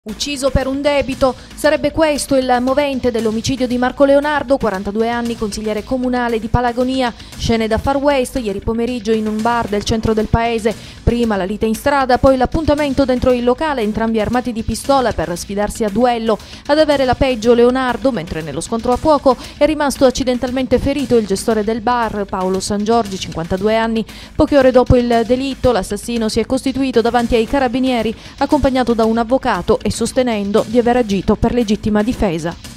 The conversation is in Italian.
Ucciso per un debito, sarebbe questo il movente dell'omicidio di Marco Leonardo, 42 anni, consigliere comunale di Palagonia. Scene da Far West, ieri pomeriggio in un bar del centro del paese. Prima la lite in strada, poi l'appuntamento dentro il locale, entrambi armati di pistola per sfidarsi a duello. Ad avere la peggio Leonardo, mentre nello scontro a fuoco è rimasto accidentalmente ferito il gestore del bar, Paolo Sangiorgi, 52 anni. Poche ore dopo il delitto, l'assassino si è costituito davanti ai carabinieri, accompagnato da un avvocato e sostenendo di aver agito per legittima difesa.